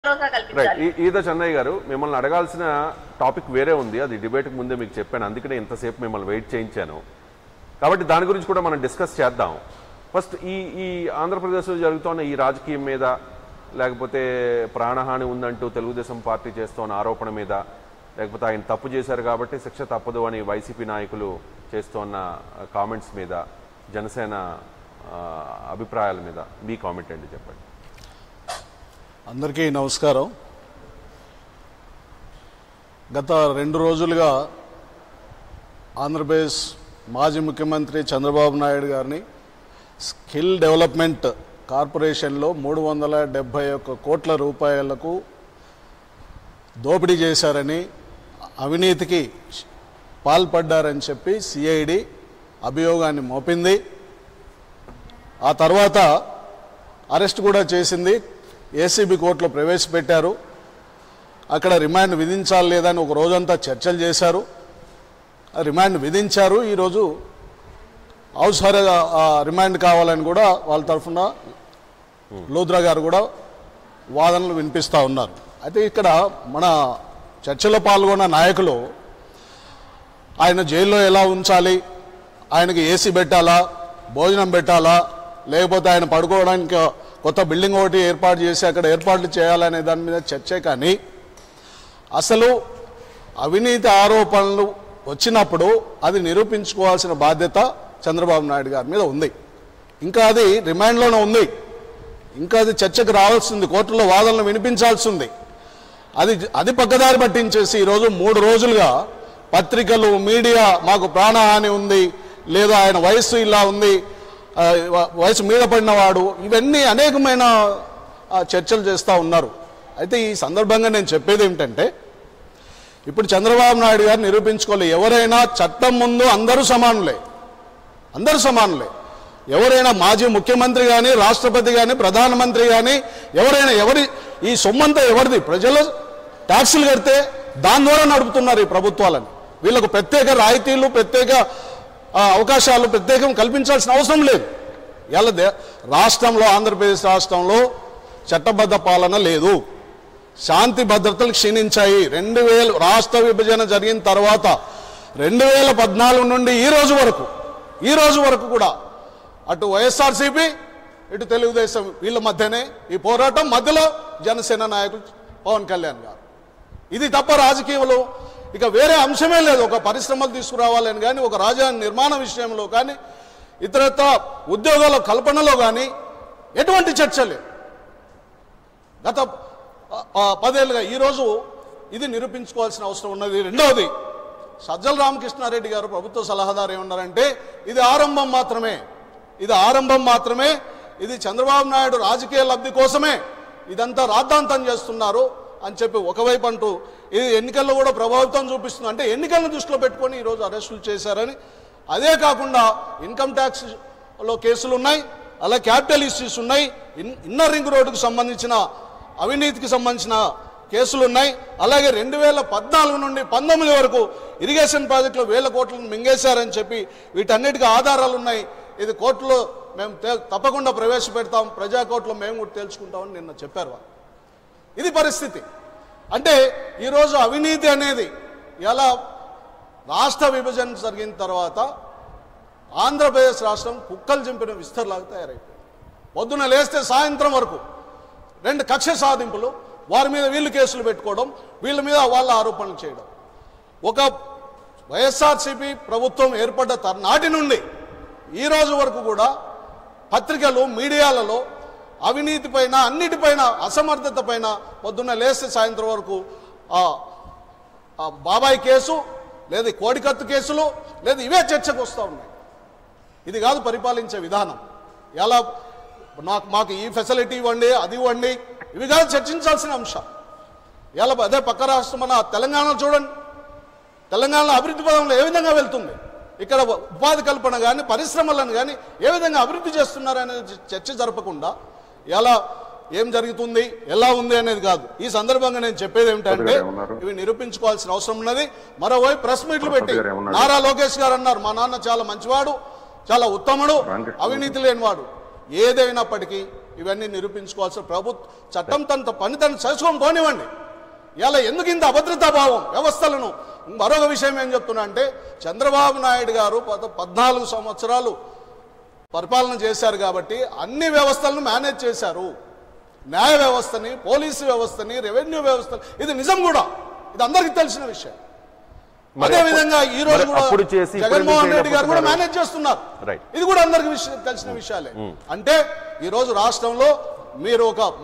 ఈద చెన్నయ్య గారు మిమ్మల్ని అడగాల్సిన టాపిక్ వేరే ఉంది, అది డిబేట్కి ముందే మీకు చెప్పాను, అందుకనే ఇంతసేపు మిమ్మల్ని వెయిట్ చేయించాను. కాబట్టి దాని గురించి కూడా మనం డిస్కస్ చేద్దాం. ఫస్ట్ ఈ ఆంధ్రప్రదేశ్లో జరుగుతున్న ఈ రాజకీయం మీద, లేకపోతే ప్రాణహాని ఉందంటూ తెలుగుదేశం పార్టీ చేస్తున్న ఆరోపణ మీద, లేకపోతే ఆయన తప్పు చేశారు కాబట్టి శిక్ష తప్పదు అని వైసీపీ నాయకులు చేస్తున్న కామెంట్స్ మీద, జనసేన అభిప్రాయాల మీద మీ కామెంట్ అండి చెప్పండి. అందరికీ నమస్కారం. గత 2 రోజులుగా ఆంధ్రప్రదేశ్ మాజీ ముఖ్యమంత్రి చంద్రబాబు నాయుడు గారిని స్కిల్ డెవలప్మెంట్ కార్పొరేషన్లో 371 కోట్ల రూపాయలకు దోపిడీ చేశారని, అవినీతికి పాల్పడ్డారని చెప్పి సిఐడి అభియోగాన్ని మోపింది. ఆ తర్వాత అరెస్ట్ కూడా చేసింది. ఏసీబీ కోర్టులో ప్రవేశపెట్టారు. అక్కడ రిమాండ్ విధించాలి లేదని ఒక రోజంతా చర్చలు చేశారు. రిమాండ్ విధించారు. ఈరోజు అవసర రిమాండ్ కావాలని కూడా వాళ్ళ తరఫున లోద్రా గారు కూడా వాదనలు వినిపిస్తూ ఉన్నారు. అయితే ఇక్కడ మన చర్చలో పాల్గొన్న నాయకులు ఆయన జైల్లో ఎలా ఉంచాలి, ఆయనకి ఏసీ పెట్టాలా, భోజనం పెట్టాలా, లేకపోతే ఆయన పడుకోవడానికి కొత్త బిల్డింగ్ ఒకటి ఏర్పాటు చేసి అక్కడ ఏర్పాట్లు చేయాలనే దాని మీద చర్చే కానీ, అసలు అవినీతి ఆరోపణలు వచ్చినప్పుడు అది నిరూపించుకోవాల్సిన బాధ్యత చంద్రబాబు నాయుడు గారి మీద ఉంది. ఇంకా అది రిమాండ్లోనే ఉంది. ఇంకా అది చర్చకు రావాల్సింది, కోర్టులో వాదనలు వినిపించాల్సింది. అది పక్కదారి పట్టించేసి ఈరోజు 3 రోజులుగా పత్రికలు, మీడియా మాకు ప్రాణహాని ఉంది, లేదా ఆయన వయస్సు ఇలా ఉంది, వయసు మీద పడినవాడు, ఇవన్నీ అనేకమైన చర్చలు చేస్తూ ఉన్నారు. అయితే ఈ సందర్భంగా నేను చెప్పేది ఏమిటంటే, ఇప్పుడు చంద్రబాబు నాయుడు గారు నిరూపించుకోవాలి. ఎవరైనా చట్టం ముందు అందరూ సమానులే, అందరూ సమానులే. ఎవరైనా మాజీ ముఖ్యమంత్రి కానీ, రాష్ట్రపతి కానీ, ప్రధానమంత్రి కానీ, ఎవరైనా ఈ సొమ్మంతా ఎవరిది? ప్రజలు ట్యాక్సులు కడితే దాని ద్వారా నడుపుతున్నారు ఈ ప్రభుత్వాలని. వీళ్ళకు ప్రత్యేక రాయితీలు, ప్రత్యేక అవకాశాలు ప్రత్యేకం కల్పించాల్సిన అవసరం లేదు. ఇలా రాష్ట్రంలో, ఆంధ్రప్రదేశ్ రాష్ట్రంలో చట్టబద్ధ పాలన లేదు. శాంతి భద్రతలు క్షీణించాయి. 2000 రాష్ట్ర విభజన జరిగిన తర్వాత 2014 నుండి ఈ రోజు వరకు కూడా అటు వైఎస్ఆర్సీపీ, ఇటు తెలుగుదేశం వీళ్ళ మధ్యనే ఈ పోరాటం. మధ్యలో జనసేన నాయకులు పవన్ కళ్యాణ్ గారు. ఇది తప్ప రాజకీయంలో ఇక వేరే అంశమే లేదు. ఒక పరిశ్రమలు తీసుకురావాలని కానీ, ఒక రాజధాని నిర్మాణ విషయంలో కానీ, ఇతరత్ర ఉద్యోగాల కల్పనలో కానీ ఎటువంటి చర్చ లేదు గత 10 ఏళ్ళుగా. ఈరోజు ఇది నిరూపించుకోవాల్సిన అవసరం ఉన్నది. రెండవది, సజ్జల రామకృష్ణారెడ్డి గారు ప్రభుత్వ సలహాదారు ఏమన్నారంటే, ఇది ఆరంభం మాత్రమే, ఇది చంద్రబాబు నాయుడు రాజకీయ లబ్ధి కోసమే ఇదంతా రాద్ధాంతం చేస్తున్నారు అని చెప్పి ఒకవైపు అంటూ, ఇది ఎన్నికల్లో కూడా ప్రభావితం చూపిస్తుంది. అంటే ఎన్నికలను దృష్టిలో పెట్టుకొని ఈరోజు అరెస్టులు చేశారని. అదే కాకుండా ఇన్కమ్ ట్యాక్స్లో కేసులు ఉన్నాయి, అలా క్యాపిటల్ ఇష్యూస్ ఉన్నాయి, ఇన్నర్ రింగ్ రోడ్డుకు సంబంధించిన అవినీతికి సంబంధించిన కేసులు ఉన్నాయి. అలాగే 2014 నుండి 19 వరకు ఇరిగేషన్ ప్రాజెక్టులో 1000 కోట్లను మింగేశారని చెప్పి వీటన్నిటికీ ఆధారాలు ఉన్నాయి. ఇది కోర్టులో మేము తప్పకుండా ప్రవేశపెడతాం, ప్రజా కోర్టులో మేము కూడా తేల్చుకుంటామని నిన్న చెప్పారు. ఇది పరిస్థితి. అంటే ఈరోజు అవినీతి అనేది ఎలా రాష్ట్ర విభజన జరిగిన తర్వాత ఆంధ్రప్రదేశ్ రాష్ట్రం కుక్కలు చింపిన విస్తరలాగా తయారైపోయింది. పొద్దున లేస్తే సాయంత్రం వరకు 2 కక్ష సాధింపులు, వారి మీద వీళ్ళు కేసులు పెట్టుకోవడం, వీళ్ళ మీద వాళ్ళ ఆరోపణలు చేయడం. ఒక వైఎస్ఆర్సీపీ ప్రభుత్వం ఏర్పడ్డ నాటి నుండి ఈ రోజు వరకు కూడా పత్రికలు, మీడియాలలో అవినీతి పైన, అన్నిటిపైన, అసమర్థత పైన పొద్దున్న లేస్తే సాయంత్రం వరకు బాబాయ్ కేసు, లేదా కోడికత్తు కేసులు, లేదా ఇవే చర్చకు వస్తూ ఉన్నాయి. ఇది కాదు పరిపాలించే విధానం. ఎలా మాకు ఈ ఫెసిలిటీ ఇవ్వండి, అది ఇవ్వండి, ఇవి కాదు చర్చించాల్సిన అంశం. ఎలా అదే పక్క రాష్ట్రం మన తెలంగాణలో చూడండి, తెలంగాణలో అభివృద్ధి పదంలో ఏ విధంగా వెళ్తుంది, ఇక్కడ ఉపాధి కల్పన కానీ, పరిశ్రమలను కానీ ఏ విధంగా అభివృద్ధి చేస్తున్నారనేది చర్చ జరపకుండా ఎలా ఏం జరుగుతుంది, ఎలా ఉంది అనేది కాదు. ఈ సందర్భంగా నేను చెప్పేది ఏమిటంటే, ఇవి నిరూపించుకోవాల్సిన అవసరం ఉన్నది. మరోవైపు ప్రెస్ మీట్లు పెట్టి నారా లోకేష్ గారు అన్నారు, మా నాన్న చాలా మంచివాడు, చాలా ఉత్తముడు, అవినీతి లేనివాడు. ఏదైనప్పటికీ ఇవన్నీ నిరూపించుకోవాల్సిన చట్టం తన పని తను చేసుకొని పోనివ్వండి. ఇలా ఎందుకు ఇంత అభద్రతా భావం వ్యవస్థలను? మరొక విషయం ఏం చెప్తున్నా అంటే, చంద్రబాబు నాయుడు గారు 14 సంవత్సరాలు పరిపాలన చేశారు కాబట్టి అన్ని వ్యవస్థలను మేనేజ్ చేశారు. న్యాయ వ్యవస్థని, పోలీసు వ్యవస్థని, రెవెన్యూ వ్యవస్థని. ఇది నిజం కూడా, ఇది అందరికీ తెలిసిన విషయం. అదే విధంగా ఈ రోజు కూడా జగన్మోహన్ రెడ్డి గారు కూడా మేనేజ్ చేస్తున్నారు. ఇది కూడా అందరికి తెలిసిన విషయాలే. అంటే ఈ రోజు రాష్ట్రంలో మీరు ఒక